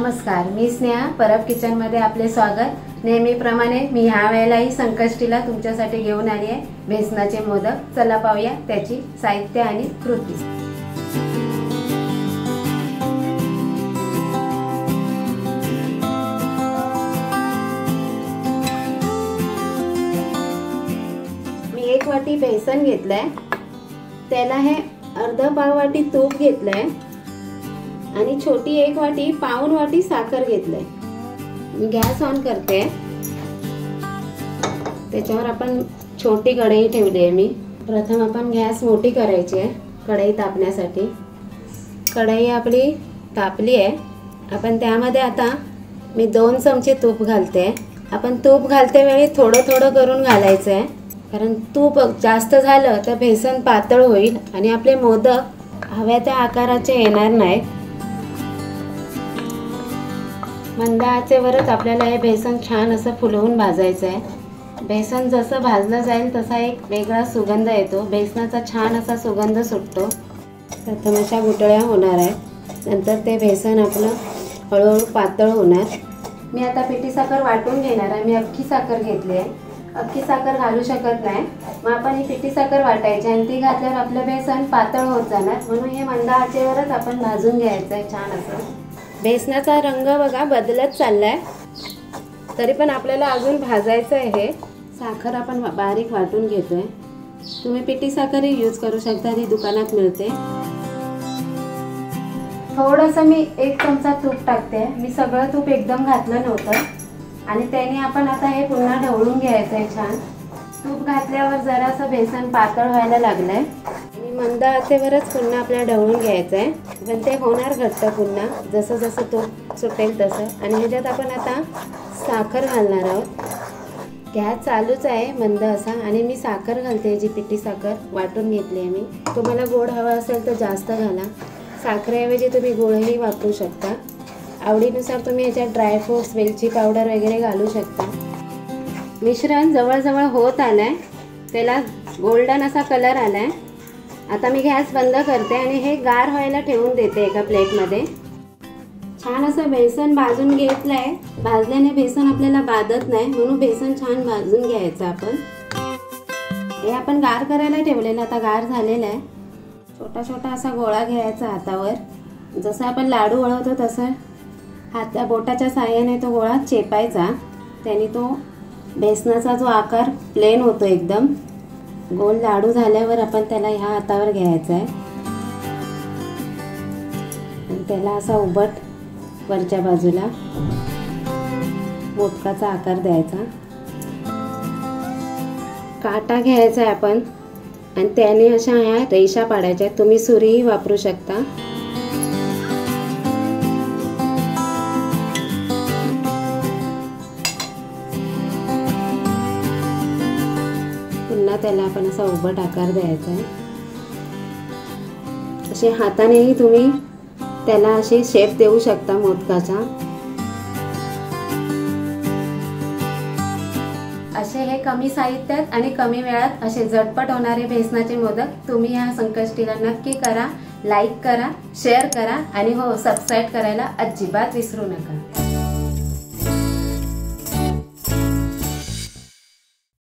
नमस्कार, मी स्नेहा परब किचनमध्ये आपले स्वागत। नेहमीप्रमाणे मी ह्या वेळेलाही संकष्टीला तुमच्यासाठी घेऊन आली आहे बेसनाचे मोदक। चला पाहूया त्याची साहित्य आणि कृती। मी 1 वाटी बेसन घेतलंय, त्याला हे अर्धा पाव वाटी तूप घेतलंय आणि छोटी 1 वाटी पाऊण वाटी साखर घेतलंय। मी गॅस ऑन करते, त्याच्यावर आपण छोटी कढई ठेवली आहे। मी प्रथम आपण गॅस मोठी करायची आहे कढई तापण्यासाठी। कढई आपली तापली आहे, आपण त्यामध्ये आता मी 2 चमचे तूप घालते। आपण तूप घालते वेळी थोडं थोडं करून घालायचं आहे, कारण तूप जास्त झालं तर बेसन पातळ होईल आणि आपले मोदक हव्या त्या आकाराचे येणार नाहीत। मंद आचेवरच आपल्याला हे बेसन छान असं फुलवून भाजायचं आहे। बेसन जसं भाजलं जाईल तसा एक वेगळा सुगंध येतो, बेसनाचा छान असा सुगंध सुटतो। प्रथम अशा गुठळ्या होणार आहेत, नंतर ते बेसन आपलं हळूहळू पातळ होणार। मी आता पिठी साखर वाटून घेणार आहे। मी अख्खी साखर घेतली आहे, अख्खी साखर घालू शकत नाही, मग आपण ही पिठी साखर वाटायची आणि ती घातल्यावर आपलं बेसन पातळ होत जाणार, म्हणून हे मंद आचेवरच आपण भाजून घ्यायचं आहे छान असं। बेसनाचा रंग बघा बदलत चाललाय, तरी पण आपल्याला अजून भाजायचं आहे। हे साखर आपण बारीक वाटून घेतोय, तुम्ही पिठी साखर यूज करू शकता, ती दुकानात मिळते। थोडंसं मी 1 चमचा तूप टाकते, मी सगळं तूप एकदम घातलं नव्हतं आणि त्याने आपण आता हे पुन्हा ढवळून घ्यायचं आहे छान। तूप घातल्यावर जरासं बेसन पातळ व्हायला लागलंय आणि मंद आचेवरच पुन्हा आपल्याला ढवळून घ्यायचं आहे, पण ते होणार घट्ट पुन्हा जसं जसं तूप सुटेल तसं। आणि ह्याच्यात आपण आता साखर घालणार आहोत। गॅस चालूच आहे मंद असा, आणि मी साखर घालते, जी पिठी साखर वाटून घेतली आहे मी। तुम्हाला गोड हवा असेल तर जास्त घाला, साखरेऐवजी तुम्ही गोळही वापरू शकता। आवडीनुसार तुम्ही याच्यात ड्रायफ्रूट्स, वेलची पावडर वगैरे घालू शकता। मिश्रण जवळजवळ होत आलंय, त्याला गोल्डन असा कलर आलाय। आता मी गॅस बंद करते आणि हे गार व्हायला ठेवून देते एका प्लेटमध्ये। छान असं बेसन भाजून घेतलंय, भाजल्याने बेसन आपल्याला बाधत नाही, म्हणून बेसन छान भाजून घ्यायचं आपण। हे आपण गार करायला ठेवलेलं आता गार झालेलं आहे। छोटा छोटा असा गोळा घ्यायचा हातावर, जसं आपण लाडू वळवतो तसं बोटाच्या साहाय्याने तो गोळा चेपायचा, त्याने तो बेसनाचा जो आकार प्लेन होतो एकदम। गोल लाडू झाल्यावर आपण त्याला ह्या हातावर घ्यायचा आहे आणि त्याला असा उभट वरच्या बाजूला मोदकाचा आकार द्यायचा। काटा घ्यायचा आहे आपण आणि त्याने अशा ह्या रेषा पाडायच्या, तुम्ही सुरीही वापरू शकता। पुन्हा त्याला आपण असा उभट आकार द्यायचा आहे। असे हातानेही तुम्ही त्याला असे शेप देऊ शकता मोदकाचा। असे हे कमी साहित्यात आणि कमी वेळात असे झटपट होणारे बेसनाचे मोदक तुम्ही ह्या संकष्टीला नक्की करा। लाईक करा, शेअर करा आणि हो सबस्क्राईब करायला अजिबात विसरू नका।